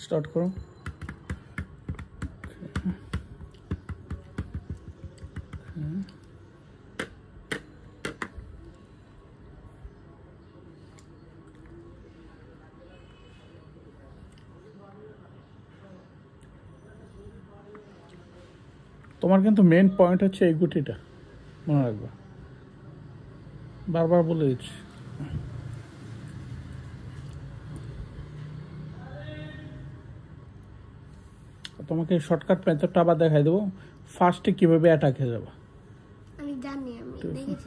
Start करो। তোমার কিন্তু মেইন পয়েন্ট হচ্ছে এই গুটিটা মনে রাখবা, বারবার বলে দিচ্ছি। তোমাকে শর্টকাট মেথডটা আবার দেখাই দেবো, ফার্স্টে কিভাবে অ্যাটাকে যাবে। আমি জানি, আমি দেখেছি।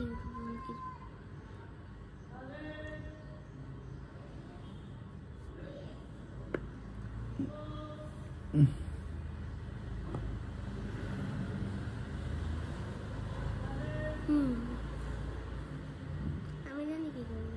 আমি জানি কি করবো।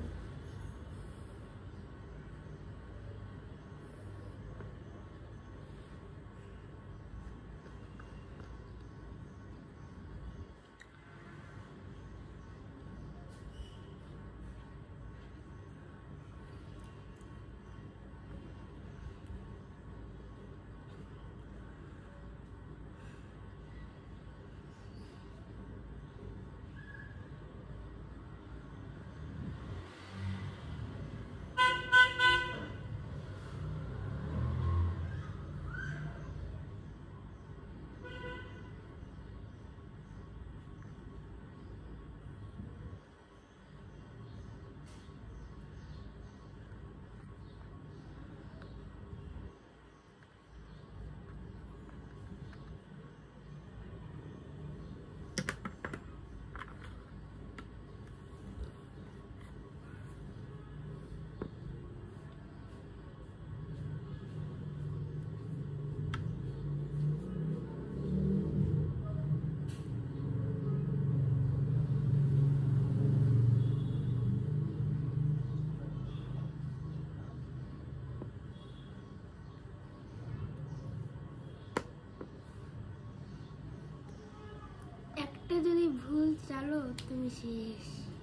একটা যদি ভুল চালো তুমি শেষ।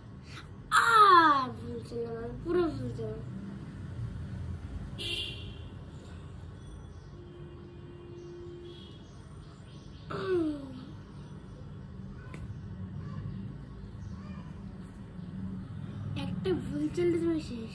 ভুল চালাম, পুরো ভুল চালাম। একটা ভুল চাললে তুমি শেষ।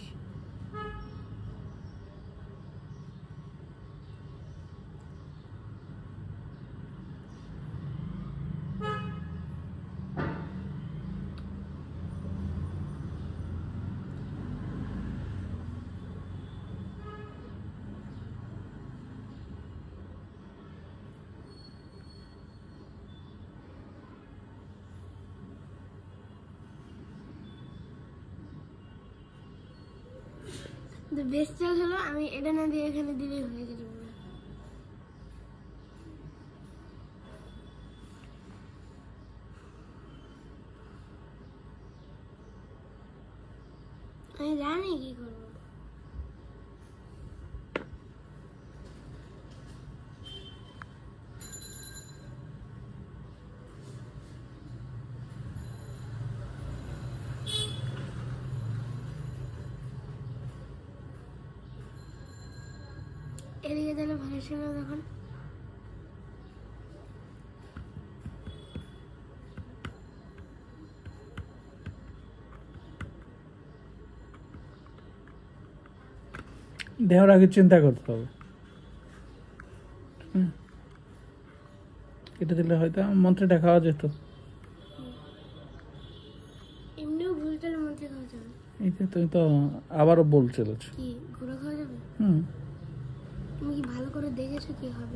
বেস্ট চাল হলো আমি এটা না দিয়ে এখানে দিলে হয়ে যেতে পারে। আমি জানি কি করবো। এদিকে তাহলে ভালো ছিল তখন। দেওয়ার আগে চিন্তা করতে হবে। এটা দিলে হয়তো মন্ত্রীটা খাওয়া যেত। এমনিও ভুল চালে মন্ত্রী খাওয়া যাবে। এই যে তুমি তো আবারও বলছিল কি ঘোড়া খাওয়া যাবে? তুমি কি ভালো করে দেখেছো কি হবে?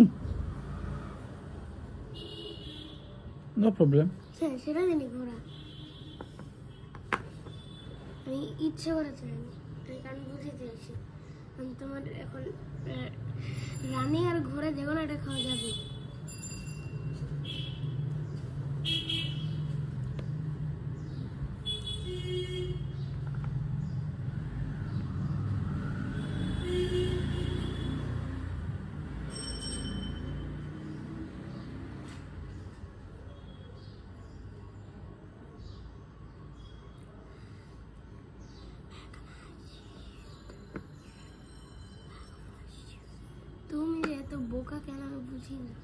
No problem. হ্যাঁ সেটা জানি ঘোড়া। আমি ইচ্ছে করে চাইনি, কারণ বুঝে চেয়েছি তোমার এখন রানী আর ঘোড়া যে কোনো একটা খাওয়া যাবে। বোকা কেন আমি বুঝি না।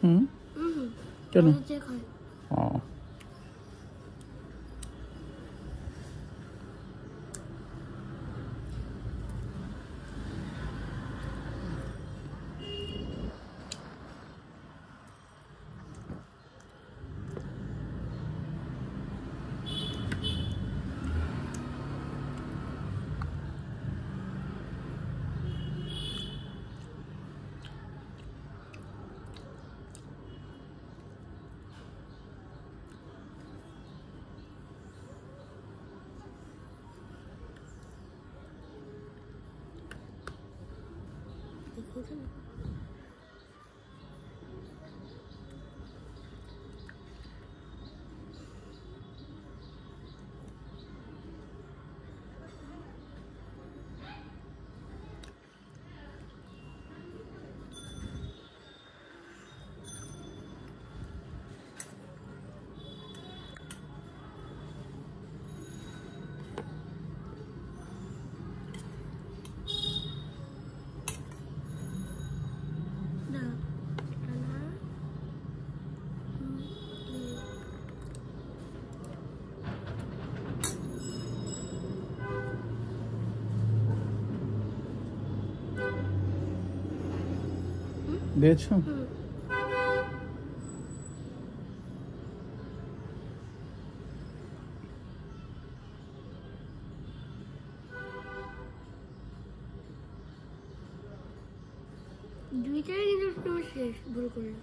হুম, কেন? চেক হয়। ও, দেখেছেন? না, এটা না। দিয়েছো? দুইটাই কিন্তু তুমি শেষ ভুল করলে।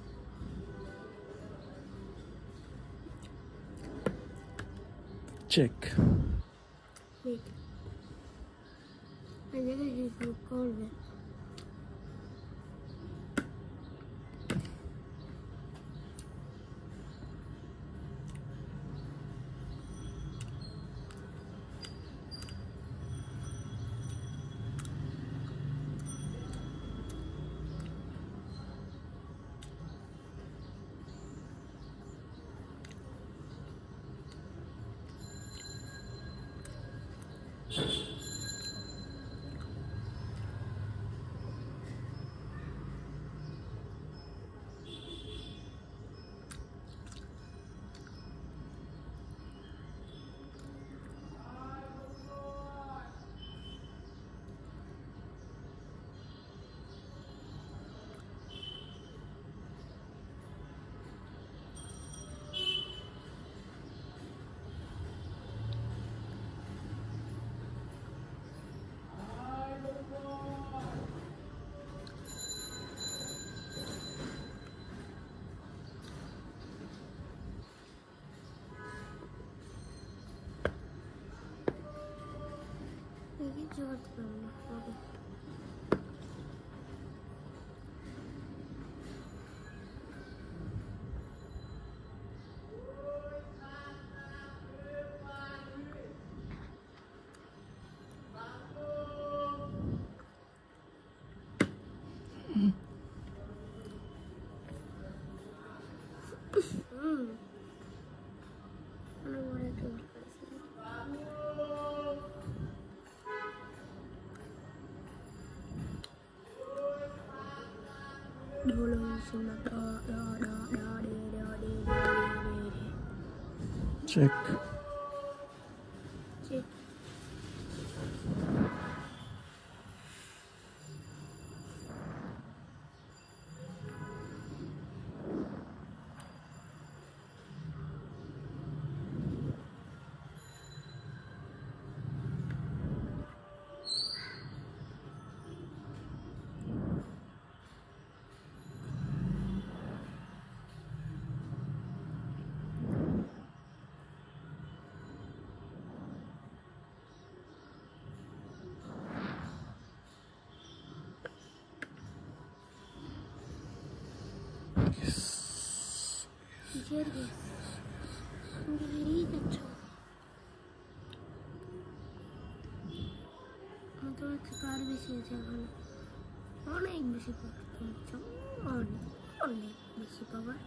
Check. Wait. I think I should record it. জোগাড় করবো না হবে। চেক। অনেক বেশি পাওয়ার, অনেক বেশি পাওয়ার।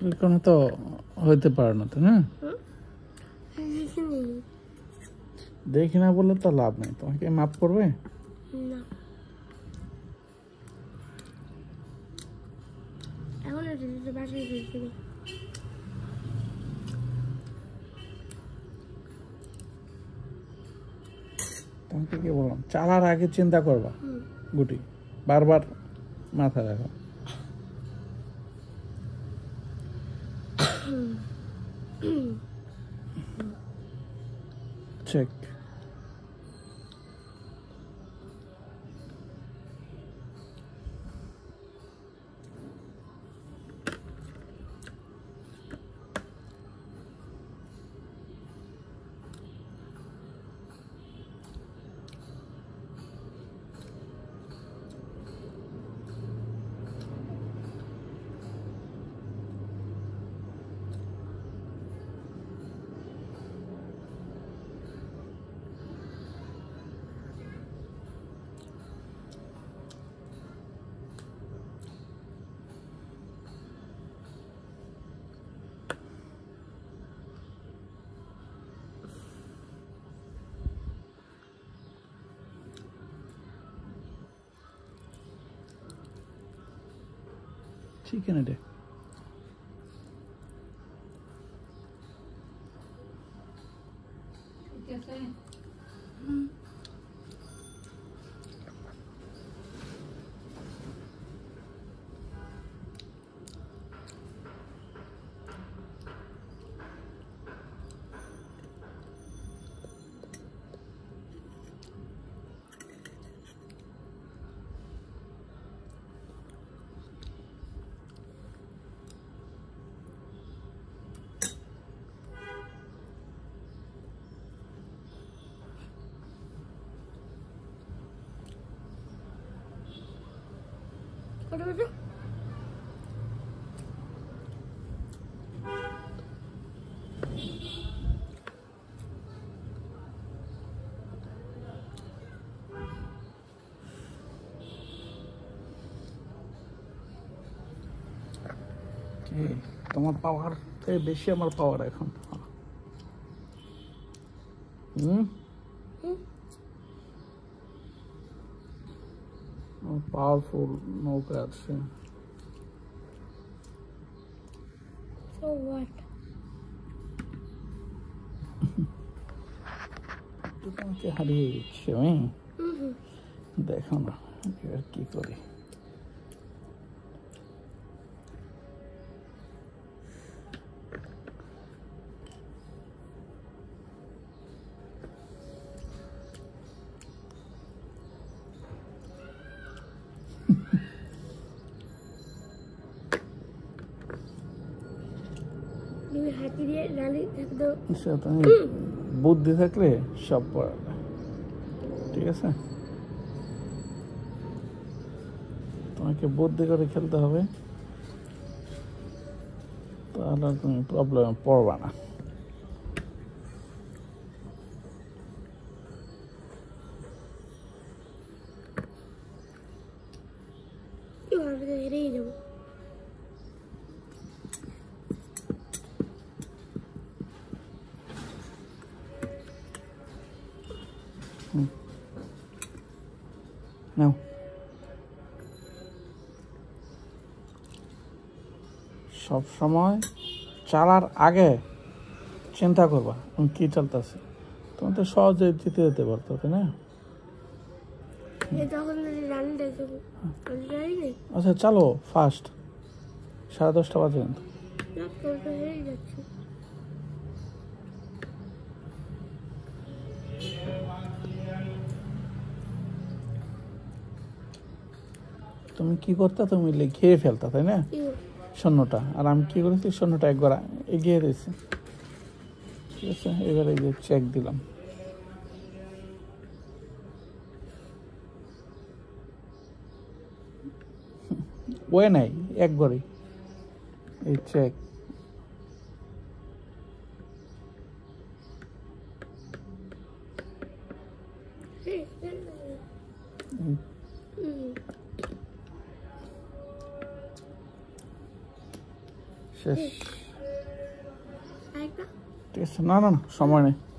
কোনো তো হইতে পারে না, তাই না? দেখি না বললে তো লাভ নেই, তোমাকে মাফ করবে না। এখন এটা বাসায় ফেলতে তোমাকে কি বললাম, চালার আগে চিন্তা করবা গুটি, বারবার মাথায় রাখো। চেক। চিকেন এটা কত বছর তোমার পাওয়ার থেকে বেশি আমার পাওয়ার এখন। পাওয়ারফুল নৌকা আছে। So what? তোমাকে হারিয়ে দিচ্ছি আমি, দেখো না এবার কি করি। তুমি হাতি দিয়ে রানী থাকতো, তুমি বুদ্ধি থাকলে সব পড়া যায়, ঠিক আছে? তোমাকে বুদ্ধি করে খেলতে হবে, তাহলে তুমি প্রবলেমে পড়বা না। হেরেই যাবো। নাও, সব সময় চালার আগে চিন্তা করবা আমি কি চলতেছে, তুমি তো সহজে জিতে যেতে পারতো, তাই না? আচ্ছা চলো ফাস্ট, 10:30 বাজে কিন্তু। তুমি কি করতে, তুমি খেয়ে ফেলতা, তাই না শূন্যটা, আর আমি কি করেছি শূন্যটা একবার এগিয়ে দিয়েছি, ঠিক আছে? এবারে এই যে চেক দিলাম, ওয়ে নাই একবারই এই চেক। শেষ। আরেকটা ঠিক আছে, না না না সময় নেই।